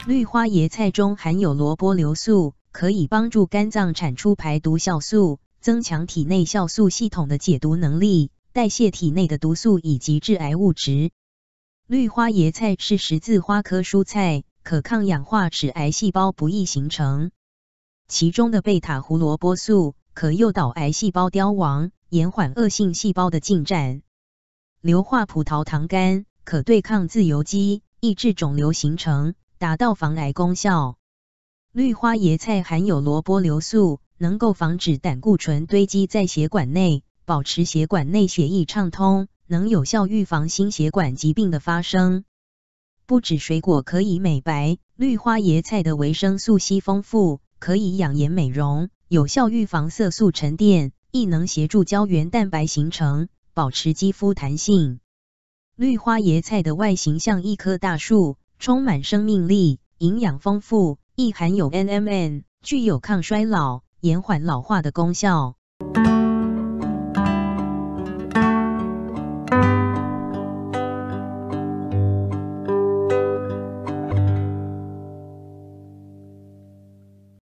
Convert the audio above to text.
绿花椰菜中含有萝卜硫素，可以帮助肝脏产出排毒酵素，增强体内酵素系统的解毒能力，代谢体内的毒素以及致癌物质。绿花椰菜是十字花科蔬菜，可抗氧化，使癌细胞不易形成。其中的贝塔胡萝卜素可诱导癌细胞凋亡，延缓恶性细胞的进展。硫化葡萄糖苷可对抗自由基，抑制肿瘤形成，达到防癌功效。绿花椰菜含有萝卜硫素，能够防止胆固醇堆积在血管内，保持血管内血液畅通，能有效预防心血管疾病的发生。不止水果可以美白，绿花椰菜的维生素硒丰富，可以养颜美容，有效预防色素沉淀，亦能协助胶原蛋白形成，保持肌肤弹性。绿花椰菜的外形像一棵大树，充满生命力，营养丰富，亦含有 NMN， 具有抗衰老、延缓老化的功效。